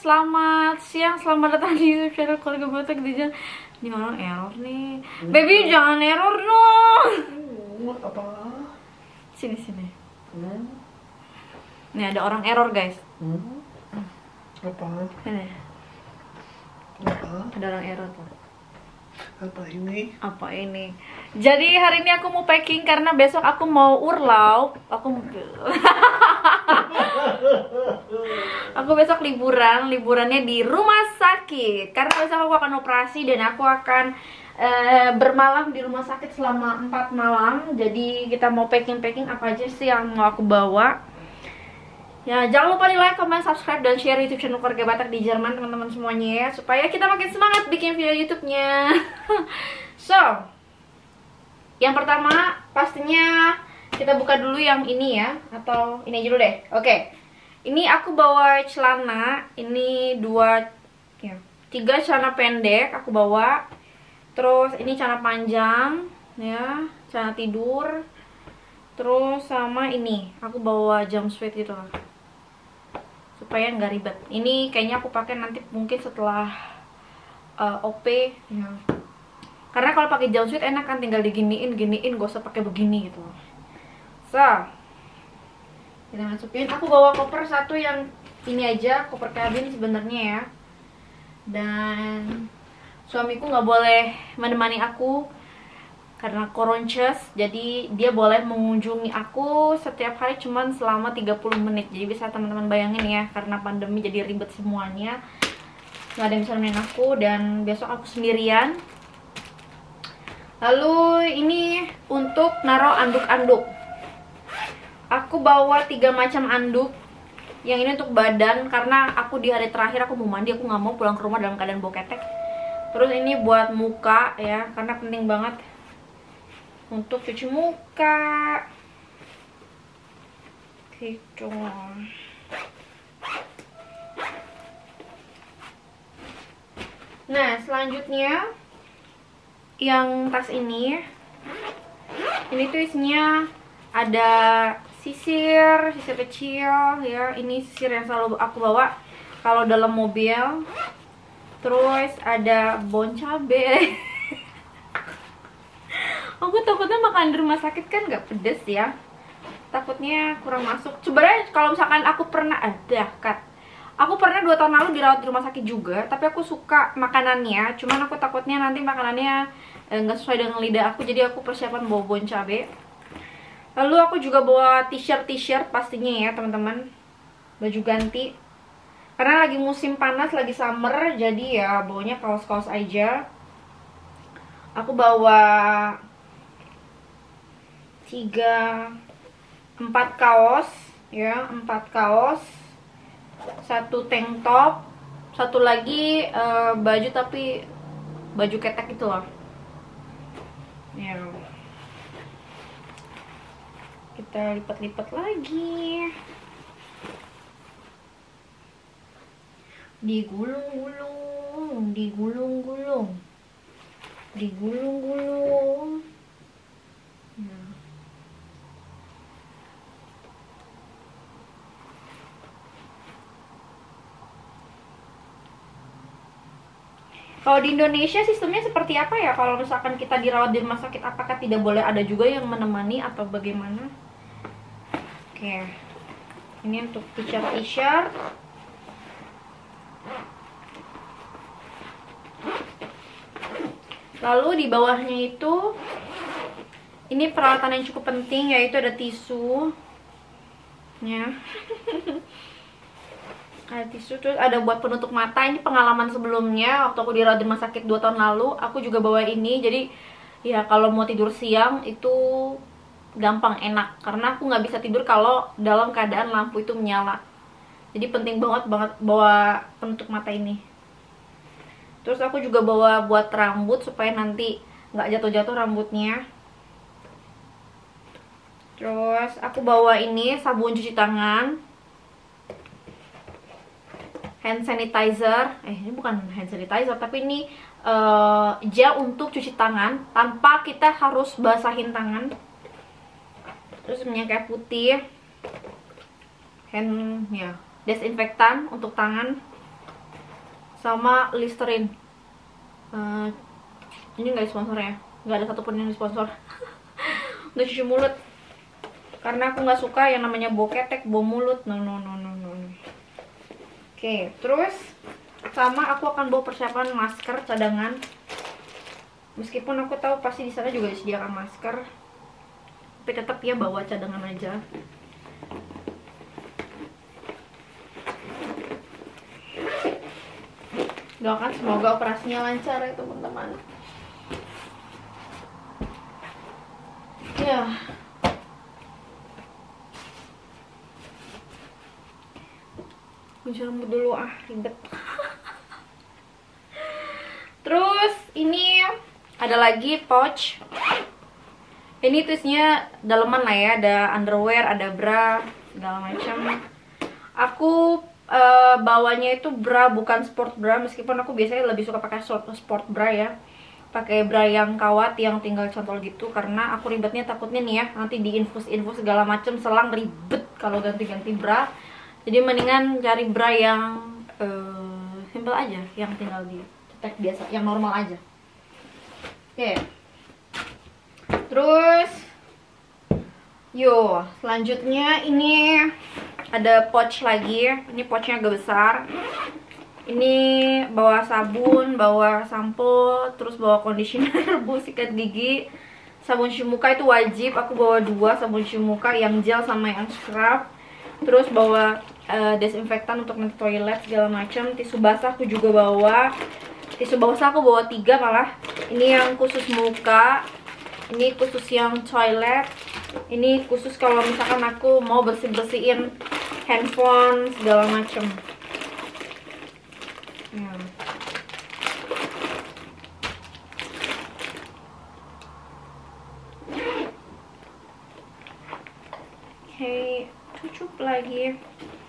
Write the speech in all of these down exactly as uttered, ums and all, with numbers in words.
selamat siang, selamat datang di YouTube channel Keluarga Batak di jalan. Ini orang error nih, baby jangan error dong. Hmm, apa? Sini sini. Hmm? Nih ada orang error guys. Hmm? Apa? Ini Apa? ada orang error tuh. Apa ini? Apa ini? Jadi hari ini aku mau packing karena besok aku mau urlaub. Aku Aku besok liburan, liburannya di rumah sakit. Karena besok aku akan operasi dan aku akan uh, bermalam di rumah sakit selama empat malam. Jadi kita mau packing-packing apa aja sih yang mau aku bawa. Ya, jangan lupa di like, comment, subscribe, dan share YouTube channel Keluarga Batak di Jerman teman-teman semuanya ya, supaya kita makin semangat bikin video YouTube-nya. So, yang pertama pastinya kita buka dulu yang ini ya, atau ini dulu deh. Oke, ini aku bawa celana, ini dua, ya, tiga celana pendek aku bawa. Terus ini celana panjang, ya, celana tidur. Terus sama ini, aku bawa jumpsuit gitu lah, supaya nggak ribet. Ini kayaknya aku pakai nanti mungkin setelah uh, O P ya. Karena kalau pakai jumpsuit enak kan, tinggal diginiin giniin, gak usah pakai begini gitu. So, kita masukin. Aku bawa koper satu yang ini aja, koper kabin sebenarnya ya. Dan suamiku nggak boleh menemani aku karena koronces, jadi dia boleh mengunjungi aku setiap hari cuman selama tiga puluh menit. Jadi bisa teman-teman bayangin ya, karena pandemi jadi ribet semuanya, nggak ada yang bisa nemenin aku, dan besok aku sendirian. Lalu ini untuk naruh anduk-anduk, aku bawa tiga macam anduk. Yang ini untuk badan, karena aku di hari terakhir aku mau mandi, aku nggak mau pulang ke rumah dalam keadaan bau ketek. Terus ini buat muka ya, karena penting banget untuk cuci muka gitu. Nah, selanjutnya yang tas ini, ini tuh isinya ada sisir, sisir kecil ya. Ini sisir yang selalu aku bawa kalau dalam mobil. Terus ada bon cabe. Aku takutnya makan di rumah sakit kan nggak pedes ya, takutnya kurang masuk. Sebenarnya kalau misalkan aku pernah ada kat, aku pernah dua tahun lalu dirawat di rumah sakit juga, tapi aku suka makanannya. Cuman aku takutnya nanti makanannya nggak eh, sesuai dengan lidah aku, jadi aku persiapan bawa bon cabe. Lalu aku juga bawa t-shirt t-shirt pastinya ya teman-teman, baju ganti karena lagi musim panas, lagi summer, jadi ya bawanya kaos-kaos aja. Aku bawa tiga empat kaos ya, empat kaos, satu tank top, satu lagi uh, baju tapi baju ketek itu loh ya. Kita lipat-lipat lagi, digulung-gulung, digulung-gulung, digulung-gulung. Nah. Kalau di Indonesia sistemnya seperti apa ya? Kalau misalkan kita dirawat di rumah sakit, apakah tidak boleh ada juga yang menemani atau bagaimana? Oke, ini untuk t-shirt t-shirt. Lalu di bawahnya itu, ini peralatan yang cukup penting, yaitu ada tisu ya. Ada tisu, terus ada buat penutup mata. Ini pengalaman sebelumnya waktu aku dirawat di rumah sakit dua tahun lalu, aku juga bawa ini. Jadi ya kalau mau tidur siang itu gampang, enak, karena aku nggak bisa tidur kalau dalam keadaan lampu itu menyala. Jadi penting banget banget bawa penutup mata ini. Terus aku juga bawa buat rambut supaya nanti nggak jatuh-jatuh rambutnya. Terus aku bawa ini sabun cuci tangan, hand sanitizer. Eh ini bukan hand sanitizer, tapi ini uh, gel untuk cuci tangan tanpa kita harus basahin tangan. Terus minyak kayu putih, hand ya, desinfektan untuk tangan. sama Listerine. Uh, ini nggak sponsor ya, nggak ada satupun yang sponsor. Untuk cuci mulut, karena aku nggak suka yang namanya bau ketek, bau mulut. No no no no no. Oke, okay, terus sama aku akan bawa persiapan masker cadangan. Meskipun aku tahu pasti di sana juga disediakan masker, tapi tetap ya bawa cadangan aja. Doakan semoga operasinya lancar ya teman-teman. Ya. Kunci rambut dulu ah, ribet. Terus ini ada lagi pouch. Ini tulisnya daleman lah ya, ada underwear, ada bra, segala macam. Aku uh, bawanya itu bra, bukan sport bra, meskipun aku biasanya lebih suka pakai sport bra ya. Pakai bra yang kawat yang tinggal cantol gitu, karena aku ribetnya takutnya nih ya, nanti diinfus-infus segala macam, selang ribet kalau ganti-ganti bra. Jadi mendingan cari bra yang uh, simple aja, yang tinggal dicetek biasa, yang normal aja. Oke. Okay. Terus yo, selanjutnya ini ada pouch lagi. Ini pouchnya agak besar. Ini bawa sabun, bawa sampo, terus bawa conditioner, bawa sikat gigi, sabun cuci muka itu wajib. Aku bawa dua sabun cuci muka, yang gel sama yang scrub. Terus bawa uh, desinfektan untuk nanti toilet segala macam. Tisu basah aku juga bawa. Tisu basah aku bawa tiga malah. Ini yang khusus muka, ini khusus yang toilet, ini khusus kalau misalkan aku mau bersih-bersihin handphone segala macem. Hmm. Oke, okay, cukup lagi.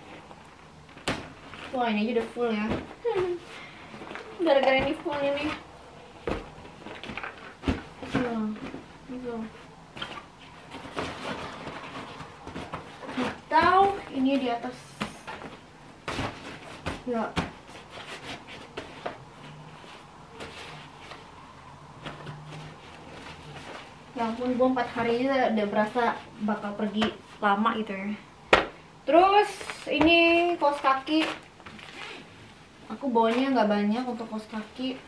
Wah, ini aja udah full ya. Gara-gara ini full ini. Atau ini di atas ya. Ya ampun, gue empat hari aja udah berasa bakal pergi lama gitu ya. Terus ini kaos kaki, aku bawanya nggak banyak untuk kaos kaki.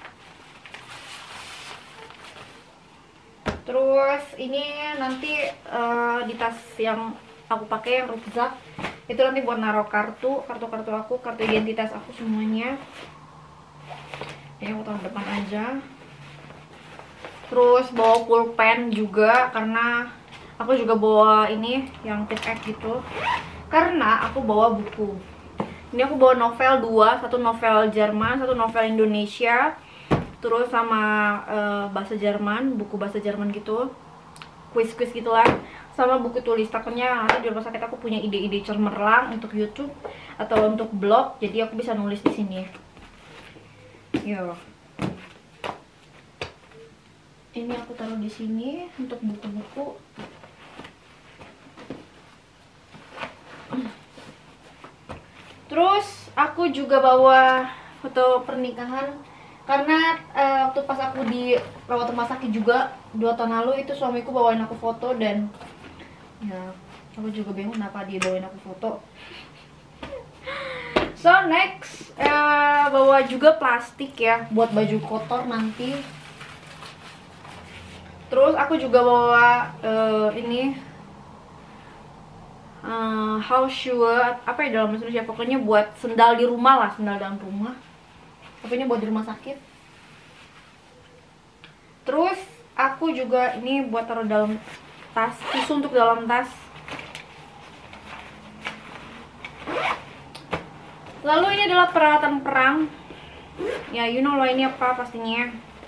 Terus ini nanti uh, di tas yang aku pakai, yang rucksack, itu nanti buat naruh kartu, kartu-kartu aku, kartu identitas aku semuanya. Ini aku taruh depan aja. Terus bawa pulpen juga, karena aku juga bawa ini yang tip X gitu. Karena aku bawa buku. Ini aku bawa novel dua, satu novel Jerman, satu novel Indonesia. Terus sama uh, bahasa Jerman, buku bahasa Jerman gitu, kuis-kuis gitulah, sama buku tulis. Takutnya nanti di rumah sakit aku punya ide-ide cemerlang untuk YouTube atau untuk blog, jadi aku bisa nulis di sini. Yo, ini aku taruh di sini untuk buku-buku. Terus aku juga bawa foto pernikahan. Karena uh, waktu pas aku di rawat rumah sakit juga dua tahun lalu itu suamiku bawain aku foto, dan ya aku juga bingung kenapa dia bawain aku foto. So next uh, bawa juga plastik ya buat baju kotor nanti. Terus aku juga bawa uh, ini uh, house shoe, apa ya dalam bahasa Indonesia, pokoknya buat sendal di rumah lah, sendal dalam rumah. Tapi ini buat di rumah sakit. Terus aku juga ini buat taruh dalam tas, tisu untuk dalam tas. Lalu ini adalah peralatan perang. Ya, you know lah ini apa pastinya.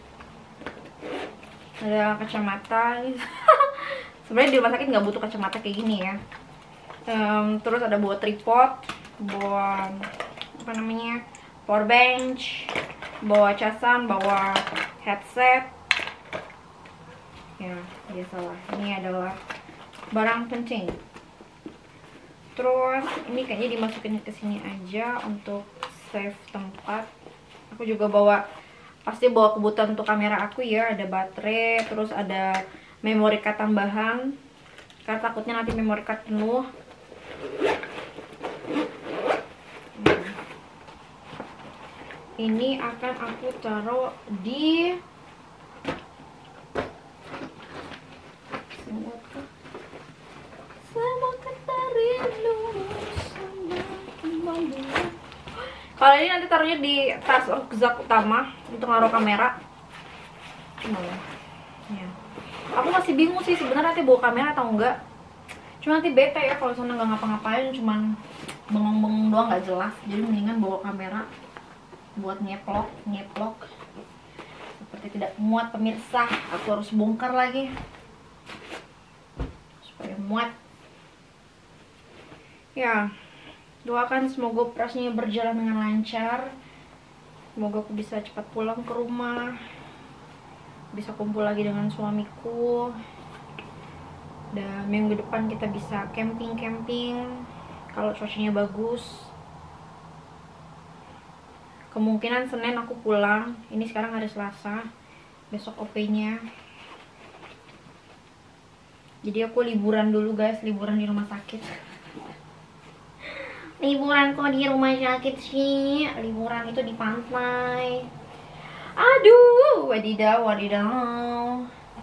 Ada kacamata. Sebenarnya di rumah sakit nggak butuh kacamata kayak gini ya. Um, terus ada bawa tripod, bawa apa namanya, power bench, bawa casan, bawa headset. Ya, biasalah. Ini adalah barang penting. Terus ini kayaknya dimasukin ke sini aja untuk save tempat. Aku juga bawa, pasti bawa kebutuhan untuk kamera aku ya. Ada baterai, terus ada memory card tambahan, karena takutnya nanti memory card penuh. Ini akan aku taruh di kalau ini nanti taruhnya di tas rucksack utama untuk naruh kamera. Ya. Aku masih bingung sih sebenarnya nanti bawa kamera atau enggak. Cuma nanti bete ya kalau sana nggak ngapa-ngapain, cuman bengong-bengong doang nggak jelas. Jadi mendingan bawa kamera buat nyeplok, nyeplok. Seperti tidak muat pemirsa, aku harus bongkar lagi supaya muat. Ya, doakan semoga operasinya berjalan dengan lancar. Semoga aku bisa cepat pulang ke rumah, bisa kumpul lagi dengan suamiku, dan minggu depan kita bisa camping-camping kalau cuacanya bagus. Kemungkinan Senin aku pulang. Ini sekarang hari Selasa, besok O P-nya. Jadi aku liburan dulu guys, liburan di rumah sakit. Liburan kok di rumah sakit sih? Liburan itu di pantai. Aduh, wadidaw, wadidaw.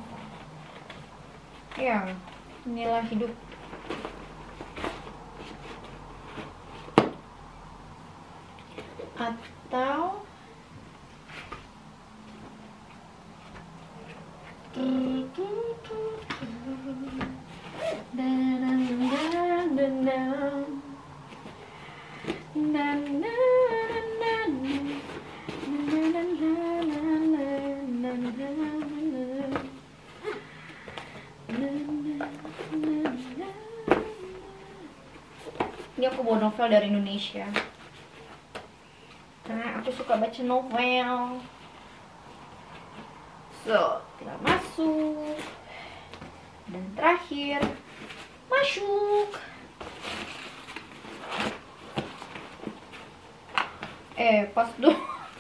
Ya, inilah hidup. Atau ini aku bawa novel dari Indonesia karena aku suka baca novel. So, tinggal masuk. Dan terakhir, masuk. Eh, pas dulu.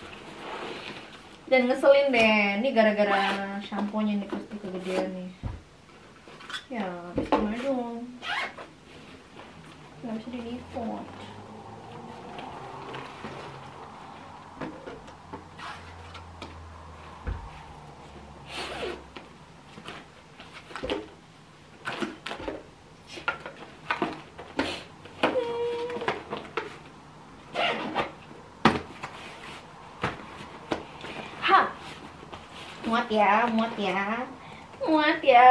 Dan ngeselin deh. Ini gara-gara shampoo-nya nih pasti kegedean nih. Ya, gimana dong? Nggak bisa di-default. Muat ya, muat ya, muat ya.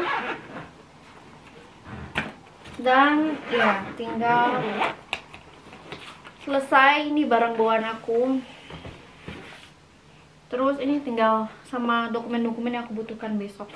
Dan ya tinggal selesai ini barang bawaan aku. Terus ini tinggal sama dokumen-dokumen yang aku butuhkan besok.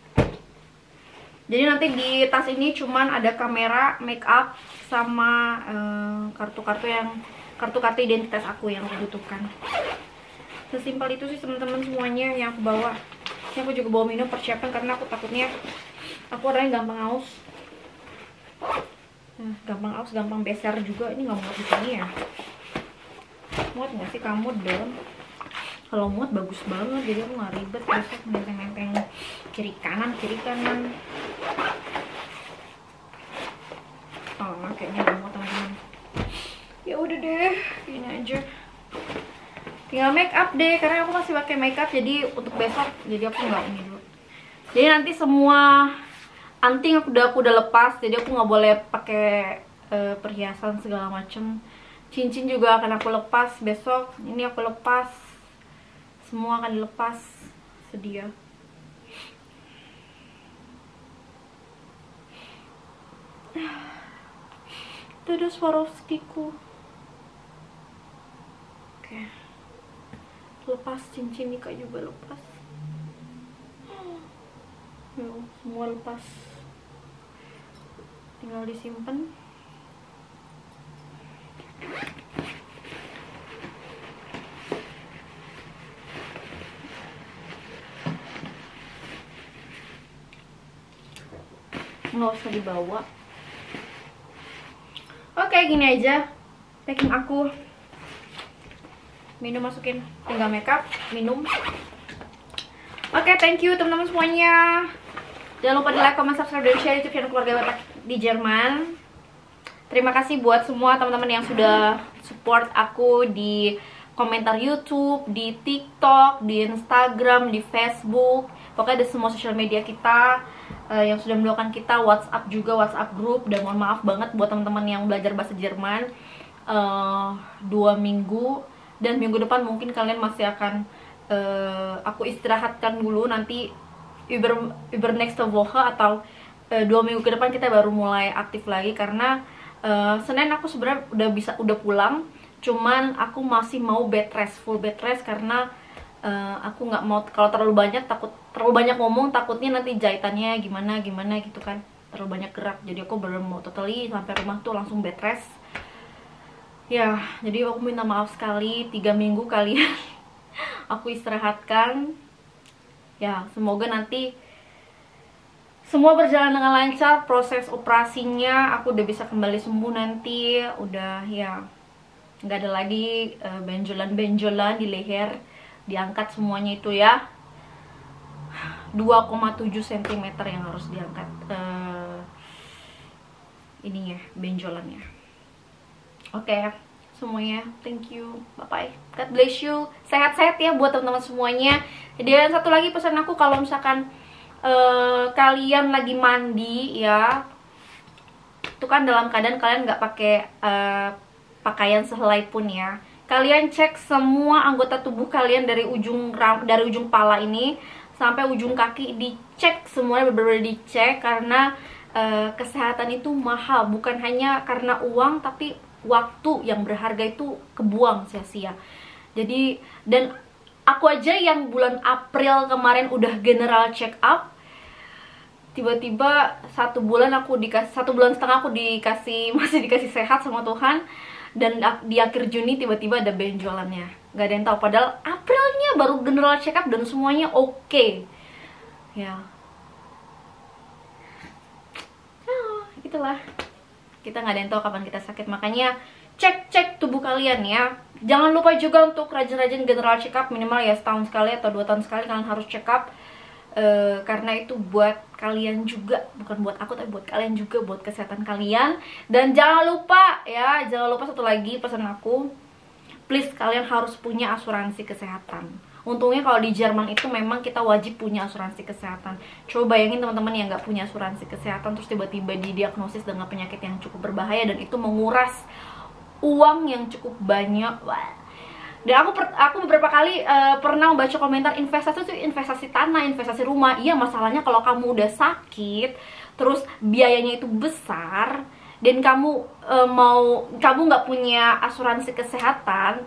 Jadi nanti di tas ini cuman ada kamera, make up, sama kartu-kartu uh, yang kartu-kartu identitas aku yang aku butuhkan. Sesimpel itu sih teman-teman semuanya yang aku bawa. Ini aku juga bawa minum persiapan karena aku takutnya aku orangnya gampang haus. Nah, gampang haus, gampang beser juga. Ini nggak muat di sini ya? Muat nggak sih kamu dong? Kalau muat bagus banget, jadi aku nggak ribet besok nenteng-nenteng kiri kanan kiri kanan. Oh, kayaknya nggak muat teman-teman. Ya udah deh, gini aja. Tinggal make up deh, karena aku masih pakai make up jadi untuk besok, jadi aku nggak ini dulu. Jadi nanti semua anting aku udah aku udah lepas, jadi aku nggak boleh pakai uh, perhiasan segala macem. Cincin juga akan aku lepas besok. Ini aku lepas, semua akan dilepas sedia. Itu ada Swarovskiku. Oke. Lepas cincin Mika juga lepas. Yo, semua lepas. Tinggal disimpan. Nggak usah dibawa. Oke, gini aja packing aku. minum masukin, tinggal makeup, minum. Oke, okay, thank you teman-teman semuanya. Jangan lupa di like, comment, subscribe, dan share YouTube channel Keluarga Batak di Jerman. Terima kasih buat semua teman-teman yang sudah support aku di komentar YouTube, di TikTok, di Instagram, di Facebook, pokoknya di semua sosial media kita uh, yang sudah mendoakan kita, WhatsApp juga, WhatsApp group. Dan mohon maaf banget buat teman-teman yang belajar bahasa Jerman uh, dua minggu, dan minggu depan mungkin kalian masih akan uh, aku istirahatkan dulu, nanti über, über nächste Woche atau uh, dua minggu ke depan kita baru mulai aktif lagi, karena Uh, Senin aku sebenarnya udah bisa udah pulang, cuman aku masih mau bed rest, full bed rest, karena uh, aku nggak mau kalau terlalu banyak, takut terlalu banyak ngomong, takutnya nanti jahitannya gimana gimana gitu kan, terlalu banyak gerak. Jadi aku baru mau totally sampai rumah tuh langsung bed rest. Ya, jadi aku minta maaf sekali, tiga minggu kalian aku istirahatkan. Ya, semoga nanti semua berjalan dengan lancar, proses operasinya aku udah bisa kembali sembuh nanti, udah ya nggak ada lagi uh, benjolan-benjolan di leher, diangkat semuanya itu ya, dua koma tujuh sentimeter yang harus diangkat uh, ininya, benjolannya. Oke okay, semuanya, thank you, bye bye, God bless you, sehat-sehat ya buat teman-teman semuanya. Dan satu lagi pesan aku, kalau misalkan Uh, kalian lagi mandi ya, itu kan dalam keadaan kalian nggak pakai uh, pakaian sehelai pun ya, kalian cek semua anggota tubuh kalian dari ujung dari ujung pala ini sampai ujung kaki, dicek semuanya, benar-benar dicek, karena uh, kesehatan itu mahal, bukan hanya karena uang, tapi waktu yang berharga itu kebuang sia-sia. Jadi, dan aku aja yang bulan April kemarin udah general check up, tiba-tiba satu bulan aku dikasih satu bulan setengah aku dikasih masih dikasih sehat sama Tuhan, dan di akhir Juni tiba-tiba ada benjolannya, nggak ada yang tahu, padahal Aprilnya baru general check up dan semuanya oke okay. Ya, oh, itulah, kita nggak ada yang tahu kapan kita sakit, makanya cek-cek tubuh kalian ya. Jangan lupa juga untuk rajin-rajin general check up, minimal ya setahun sekali atau dua tahun sekali kalian harus check up. Uh, karena itu buat kalian juga, bukan buat aku tapi buat kalian juga, buat kesehatan kalian. Dan jangan lupa ya, jangan lupa satu lagi pesan aku, please kalian harus punya asuransi kesehatan. Untungnya kalau di Jerman itu memang kita wajib punya asuransi kesehatan. Coba bayangin teman-teman yang nggak punya asuransi kesehatan terus tiba-tiba didiagnosis dengan penyakit yang cukup berbahaya, dan itu menguras uang yang cukup banyak. Wah. Dan aku per, aku beberapa kali uh, pernah membaca komentar, investasi itu investasi tanah, investasi rumah. Iya, masalahnya kalau kamu udah sakit, terus biayanya itu besar, dan kamu uh, mau kamu nggak punya asuransi kesehatan,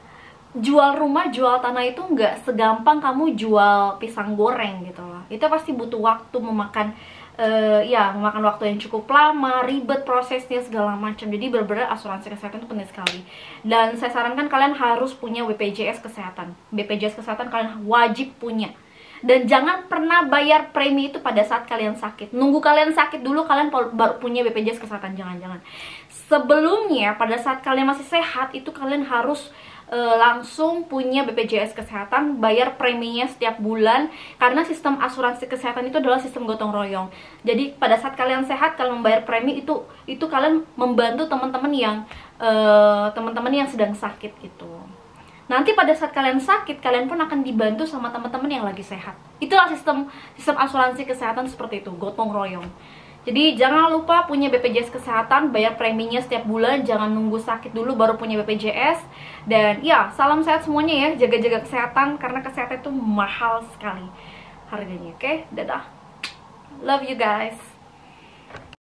jual rumah, jual tanah itu nggak segampang kamu jual pisang goreng gitu loh. Itu pasti butuh waktu, memakan Uh, ya memakan waktu yang cukup lama, ribet prosesnya segala macam. Jadi benar-benar asuransi kesehatan itu penting sekali. Dan saya sarankan kalian harus punya B P J S kesehatan. B P J S kesehatan kalian wajib punya. Dan jangan pernah bayar premi itu pada saat kalian sakit. Nunggu kalian sakit dulu kalian baru punya B P J S kesehatan, jangan-jangan. Sebelumnya pada saat kalian masih sehat itu kalian harus E, langsung punya B P J S kesehatan, bayar preminya setiap bulan, karena sistem asuransi kesehatan itu adalah sistem gotong royong. Jadi pada saat kalian sehat, kalian membayar premi itu, itu kalian membantu teman-teman yang e, teman-teman yang sedang sakit itu. Nanti pada saat kalian sakit, kalian pun akan dibantu sama teman-teman yang lagi sehat. Itulah sistem sistem asuransi kesehatan seperti itu, gotong royong. Jadi jangan lupa punya B P J S kesehatan, bayar preminya setiap bulan, jangan nunggu sakit dulu baru punya B P J S. Dan ya, salam sehat semuanya ya, jaga-jaga kesehatan, karena kesehatan itu mahal sekali harganya, oke? Okay? Dadah. Love you guys.